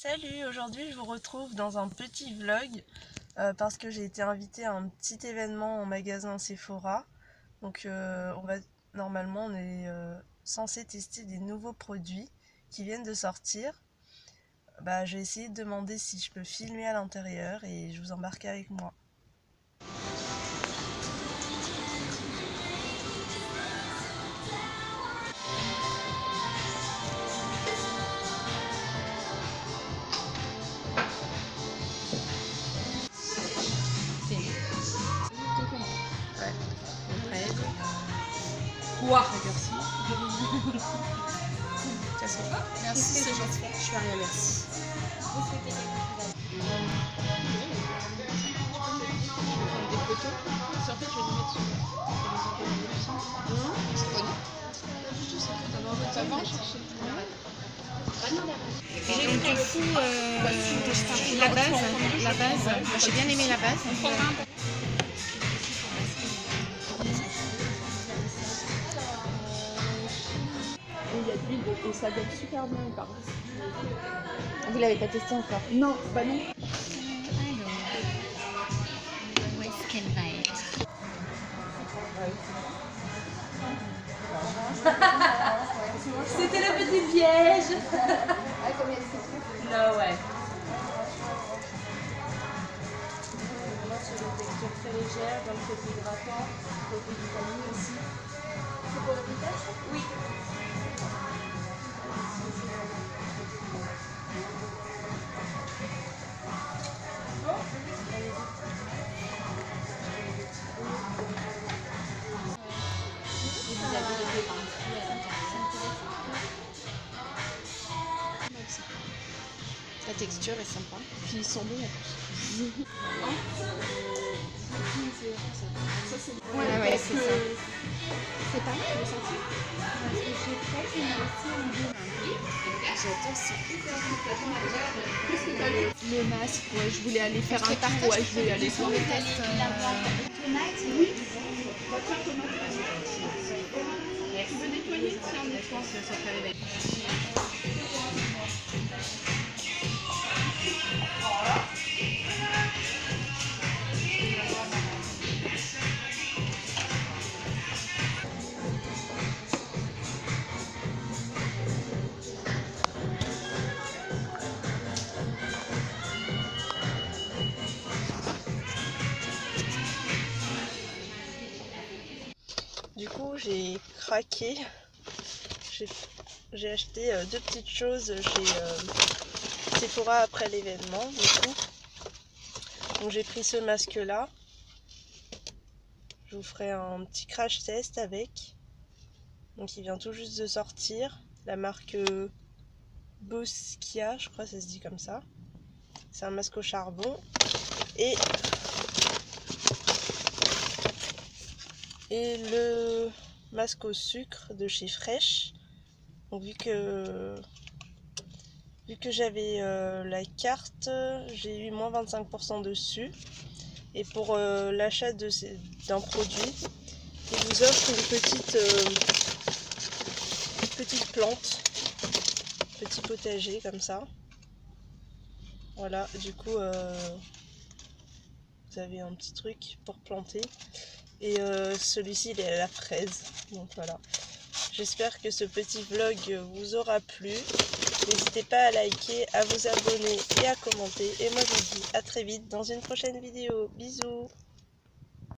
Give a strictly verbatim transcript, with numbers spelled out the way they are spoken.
Salut, aujourd'hui je vous retrouve dans un petit vlog euh, parce que j'ai été invitée à un petit événement en magasin Sephora. Donc euh, on va normalement on est euh, censé tester des nouveaux produits qui viennent de sortir. Bah, j'ai essayé de demander si je peux filmer à l'intérieur et je vous embarque avec moi. Ouais, on est prêt. Quoi? Merci, c'est gentil. Je fais rien, merci. Vous souhaitez quelque chose? Je vais prendre des photos. En fait, je vais les mettre sur les envoyer. C'est bon. Ça va, on cherche. Donc du coup, euh, la base, la base, j'ai bien aimé la base. Et il y a de l'huile et ça donne super bien par contre. Vous l'avez pas testé encore? Non, bah non. Alors, où est-ce qu'elle va être? C'était le petit piège. Non, ouais. C'est une texture très légère, dans le côté hydratant, côté vitamine aussi. C'est pour le visage? Oui. Vous avez les deux parties à l'intérieur. La texture est sympa. Puis ils sont bons en plus. Ça, c'est Ouais, ouais, c'est ça. C'est pas mal de sentir. J'adore ça. Qu'est-ce que t'as lu? Le masque, ouais, je voulais aller faire un tour, ouais, je vais aller voir le test. Oui. Bah, tiens, tomate. Tu veux nettoyer? Tiens, nettoie. Ça fait réveiller. Du coup, j'ai craqué. J'ai acheté euh, deux petites choses chez euh, Sephora après l'événement. Du coup, donc j'ai pris ce masque-là. Je vous ferai un petit crash test avec. Donc, il vient tout juste de sortir. La marque euh, Boskia, je crois que ça se dit comme ça. C'est un masque au charbon. Et Et le masque au sucre de chez Fresh. Donc vu que vu que j'avais euh, la carte, j'ai eu moins vingt-cinq pour cent dessus. Et pour euh, l'achat de d'un produit, il vous offre une petite euh, une petite plante, petit potager comme ça. Voilà, du coup euh, vous avez un petit truc pour planter. Et euh, celui-ci il est à la fraise, donc voilà. J'espère que ce petit vlog vous aura plu. N'hésitez pas à liker, à vous abonner et à commenter. Et moi je vous dis à très vite dans une prochaine vidéo. Bisous!